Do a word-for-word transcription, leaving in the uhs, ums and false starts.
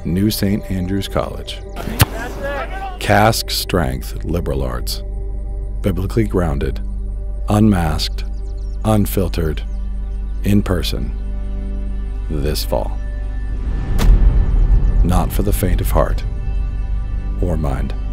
New Saint Andrews College. Cask Strength Liberal Arts. Biblically grounded, unmasked, unfiltered, in person, this fall. Not for the faint of heart or mind.